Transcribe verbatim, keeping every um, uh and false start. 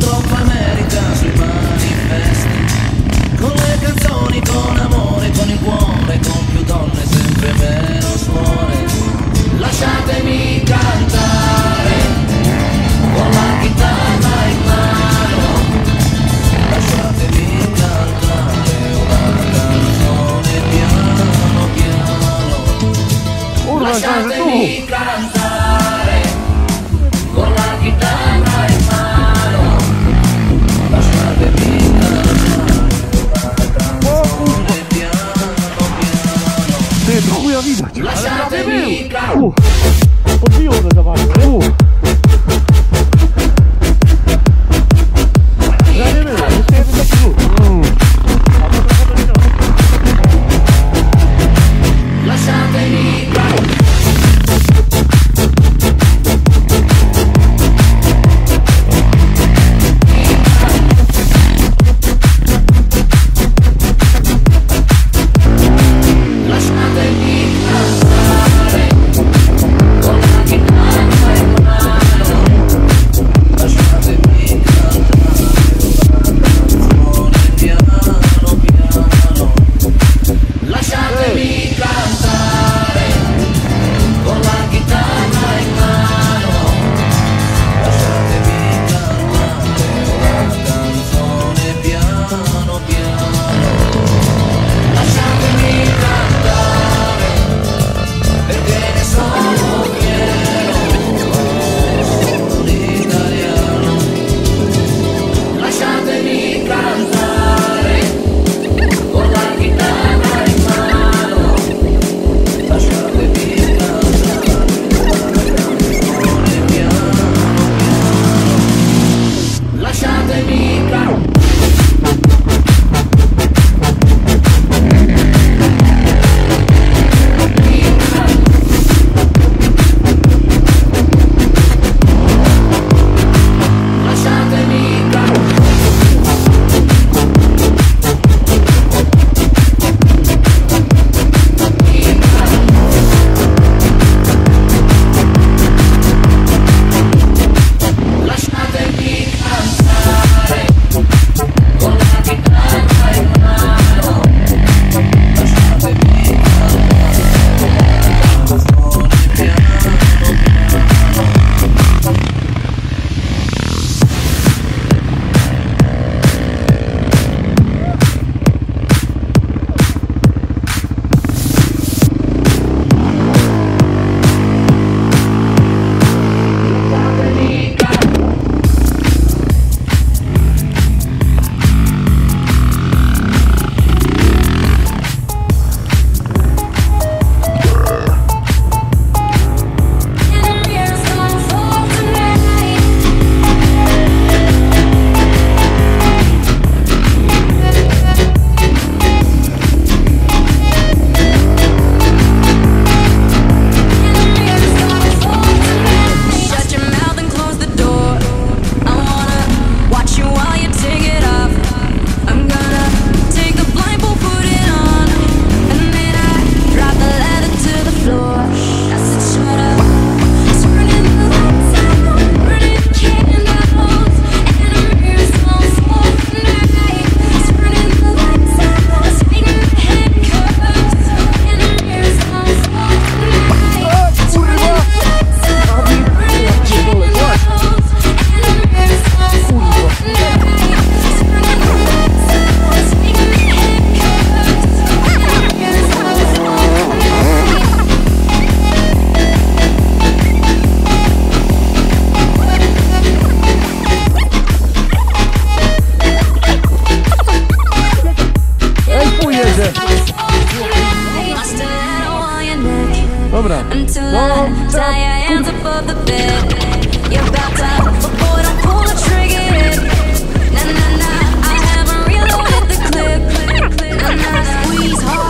Coppa America sui manifesti, con le canzoni, con amore, con il cuore, con più donne, sempre meno suore. Lasciatemi cantare con la chitarra in mano, lasciatemi cantare una canzone piano piano. Lasciatemi cantare con la chitarra in mano, lasciatemi cantare una canzone piano piano. Dentro qui la vita. Lasciatemi cantare. Uh. Oddio, cosa fare? Uh. Lasciatemi cantare. Dobra. No, Squeeze hard.